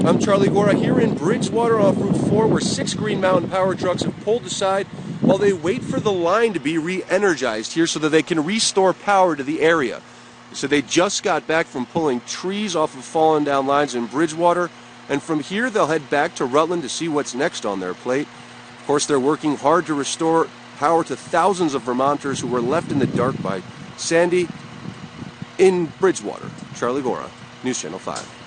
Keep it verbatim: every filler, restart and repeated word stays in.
I'm Charlie Gorra here in Bridgewater off Route four, where six Green Mountain power trucks have pulled aside while they wait for the line to be re-energized here so that they can restore power to the area. So they just got back from pulling trees off of fallen down lines in Bridgewater, and from here they'll head back to Rutland to see what's next on their plate. Of course, they're working hard to restore power to thousands of Vermonters who were left in the dark by Sandy in Bridgewater. Charlie Gorra, News Channel five.